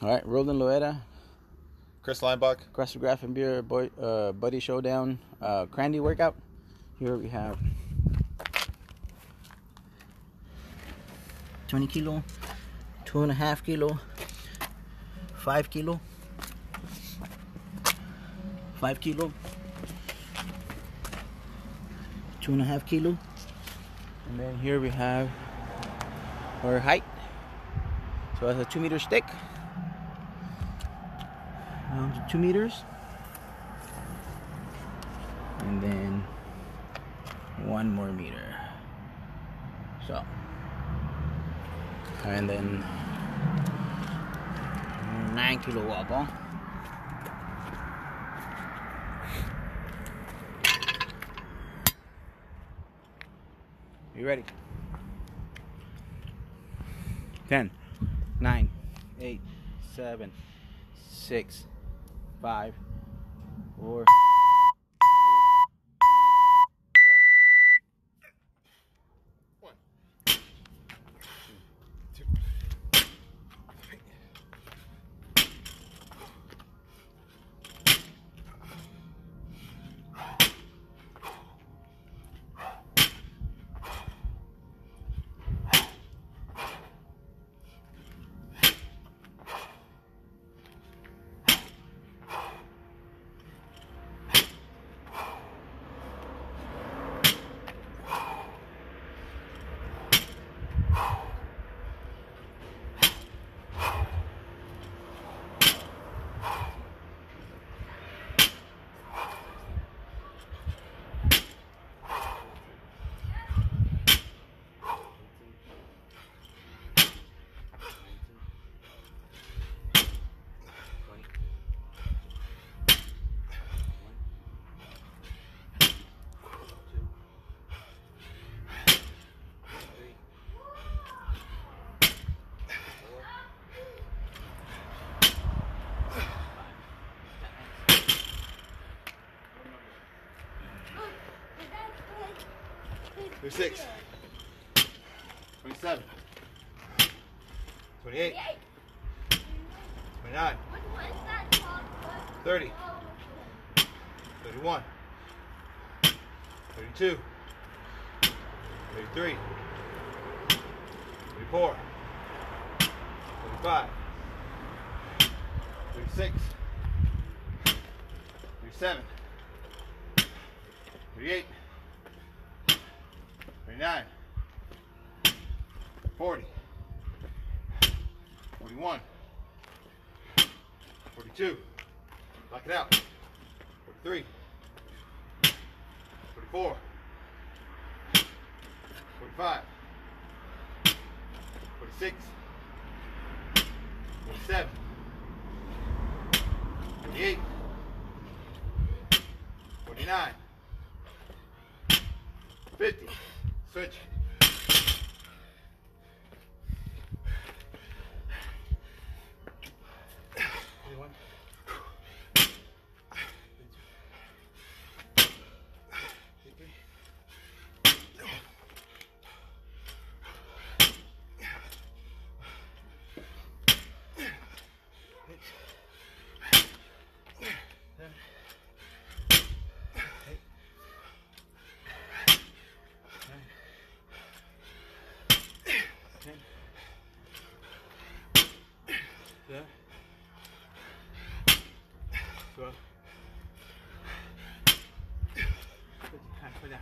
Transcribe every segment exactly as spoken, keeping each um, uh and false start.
All right, Roland Loera, Chris Linebuck, CrossFit and Beer boy, uh, Buddy Showdown, uh, Crandy workout. Here we have twenty kilo, two and a half kilo, five kilo, five kilo, two and a half kilo, and then here we have our height. So that's a two meter stick. Um, two meters, and then one more meter. So, and then nine kilo wall ball. You ready? Ten, nine, eight, seven, six, five, four, one, two, three, twenty-six, twenty-seven, twenty-eight, twenty-nine, thirty, thirty-one, thirty-two, thirty-three, thirty-four, thirty-five, thirty-six, thirty-seven, thirty-eight, thirty-nine, forty, forty-one, forty-two, lock it out, forty-three, forty-four, forty-five, forty-six, forty-seven, forty-eight, forty-nine, fifty. Switch. Anyone? Yeah. Go. Hands put down.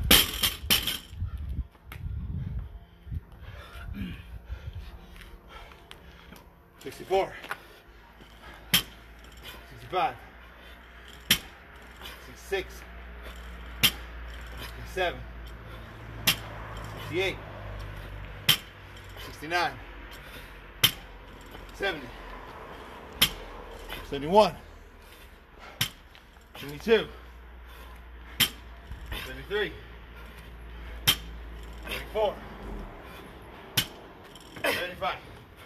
Sixty-four. Sixty-five. Sixty-six. Sixty-seven. Sixty-eight. Sixty-nine. Seventy. Seventy-one. Seventy-two. Seventy-three. Seventy-four. Seventy-five.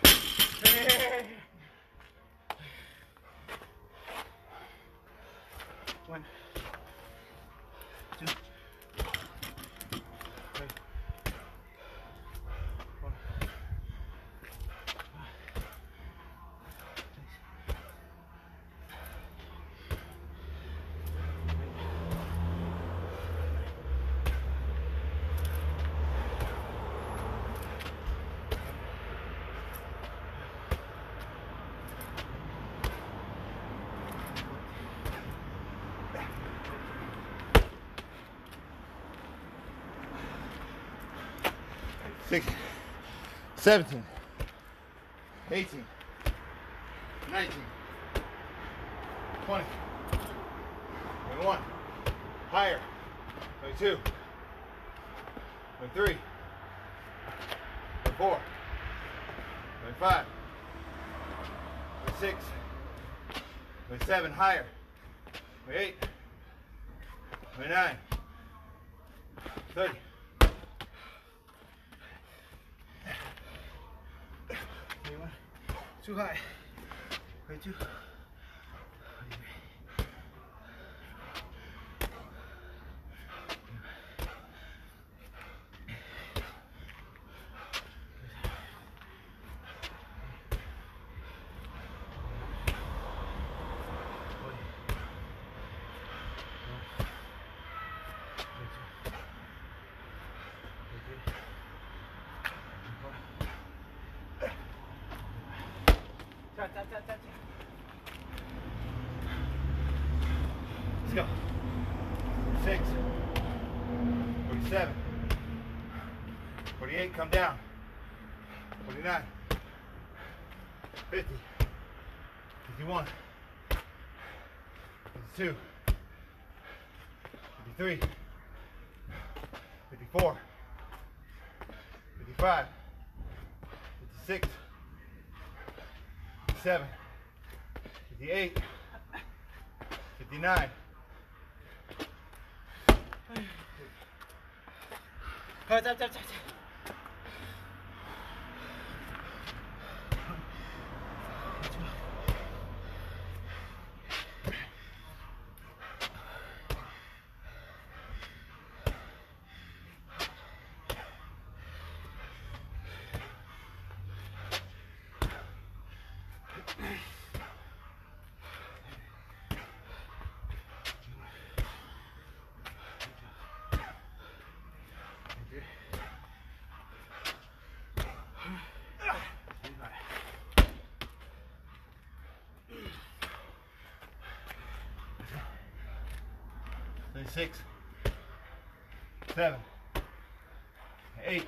One. Two. Three. Four. sixteen, seventeen, eighteen, nineteen, twenty, twenty-one, higher, twenty-two, twenty-three, twenty-four, twenty-five, twenty-six, twenty-seven, higher, twenty-eight, twenty-nine, thirty. twenty-one, too high, twenty-two. Tap, tap, tap, tap, tap. Let's go. forty-six, forty-seven, forty-eight, come down. forty-nine, fifty, fifty-one, fifty-two, fifty-three, fifty-four, fifty-five, fifty-six, fifty-seven, fifty-eight, fifty-nine. Tap, tap, tap, tap. Six, seven, eight,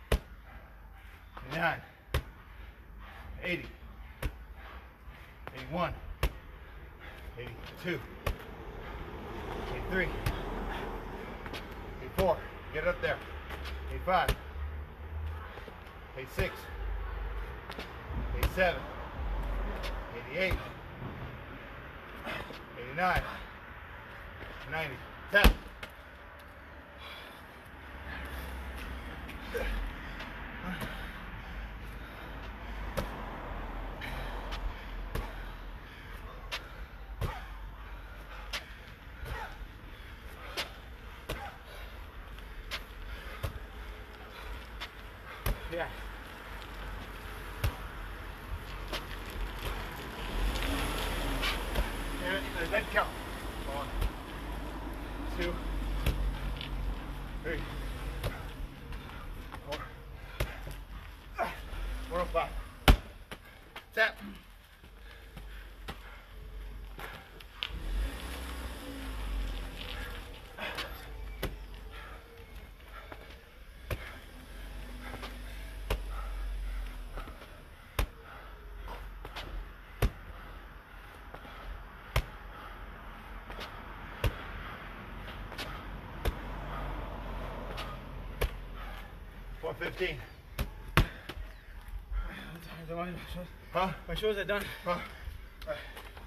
nine, eighty, eighty-one, eighty-two, eighty-three, eighty-four, get it up there, eighty-five, eighty-six, eighty-seven, eighty-eight, eighty-nine, ninety. Tap. Yeah. And then count. One, two, three, four, one oh five. Tap. one fifteen. Huh? My shoulders are done. Huh? Right.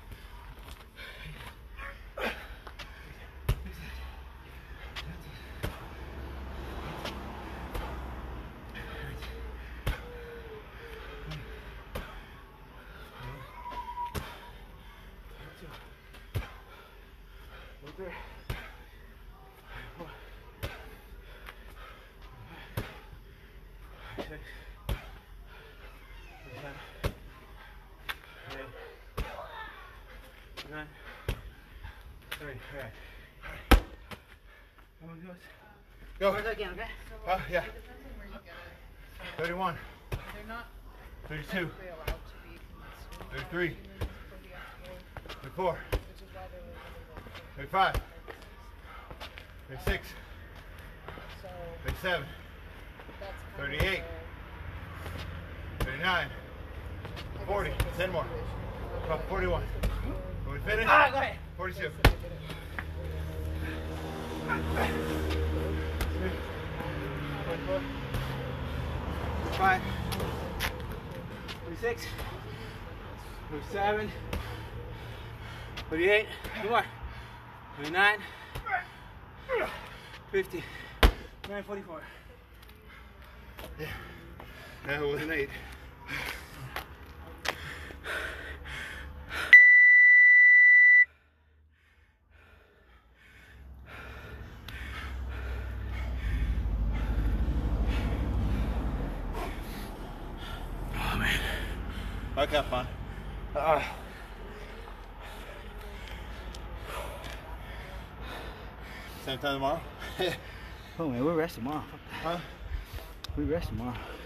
Six, seven, eight, nine, thirty. All right. Come on, go. Go. Again, okay? Uh, yeah. thirty-one. They're not thirty-two. allowed to be thirty-three. thirty-four. which is why they were thirty-five. thirty-six. so thirty-seven. That's kind of thirty-eight. thirty-nine. forty. ten more. About forty-one. Can we finish? Ah, go ahead. forty-two. forty-four. forty-five. forty-six. forty-seven. forty-eight. Two more. forty-nine. fifty. nine forty-four. Yeah. That was an eight. Oh man. Back up, man. Uh, Same time tomorrow? oh man, we'll rest tomorrow. Huh? We rest tomorrow.